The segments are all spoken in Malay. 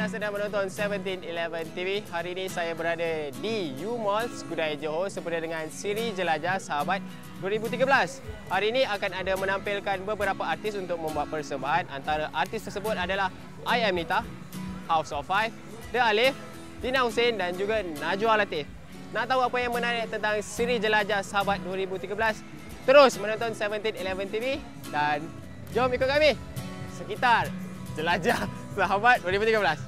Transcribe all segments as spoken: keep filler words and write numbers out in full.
anda sedang menonton seventeen eleven T V. Hari ini saya berada di U-Mall Skudai Johor sempena dengan siri Jelajah Sahabat dua ribu tiga belas. Hari ini akan ada menampilkan beberapa artis untuk membuat persembahan. Antara artis tersebut adalah I Am Nita, House of Five, The Alif, Tina Hussein dan juga Najwa Latif. Nak tahu apa yang menarik tentang siri Jelajah Sahabat dua ribu tiga belas? Terus menonton seventeen eleven T V dan jom ikut kami sekitar Jelajah Sahabat dua ribu tiga belas.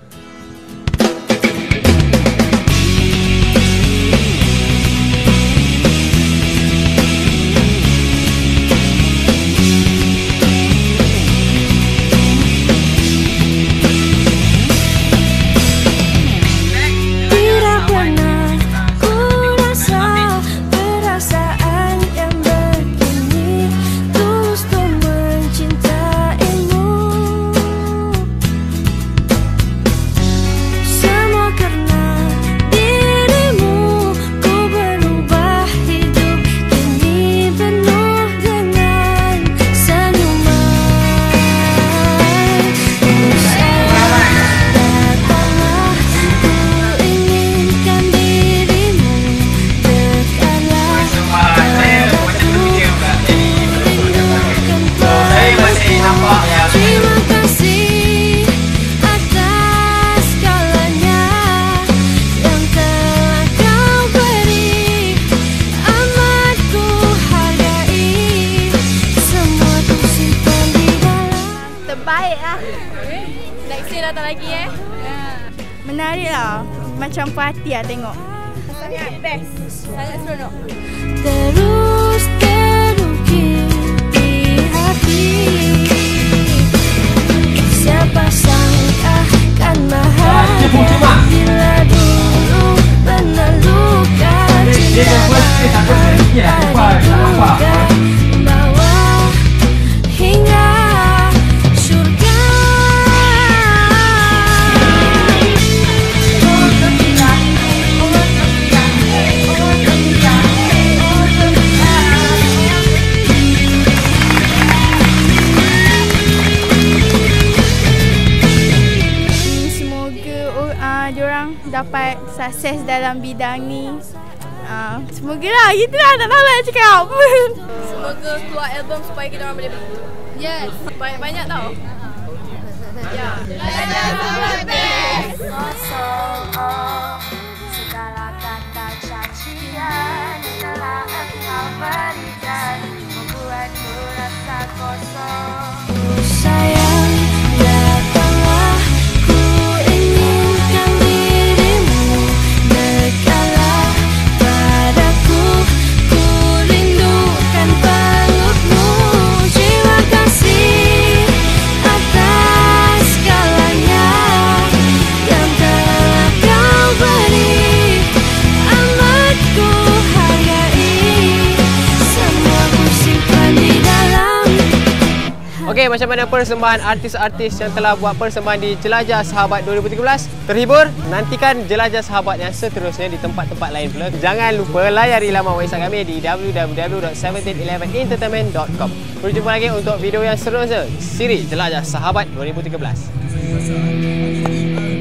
Datang lagi eh. Menarik lah. Macam puas hati lah tengok. Sangat best. Sangat seronok. Terus terukir di hati. Siapa sangka kan bahagia bila dulu pernah luka cinta ada bawa hingga dapat sukses dalam bidang ni. Uh, semoga lah, gitu lah, tak tahu lah nak cakap. Semoga keluar album supaya kita orang boleh beli. Yes, banyak-banyak tau. Ya. Jelajah Sahabat best. Kosong, oh, segala kata cacian telah engkau berikan, membuatku rasa kosong. Sayang, datanglah. Okey, macam mana persembahan artis-artis yang telah buat persembahan di Jelajah Sahabat dua ribu tiga belas? Terhibur? Nantikan Jelajah Sahabat yang seterusnya di tempat-tempat lain pula. Jangan lupa layari laman website kami di w w w dot seventeen eleven entertainment dot com. Berjumpa lagi untuk video yang seterusnya. Siri Jelajah Sahabat dua ribu tiga belas.